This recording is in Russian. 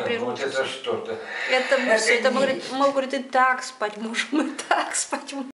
приручится. Вот это что-то. Это мы говорит, и так спать можем, и так спать можем.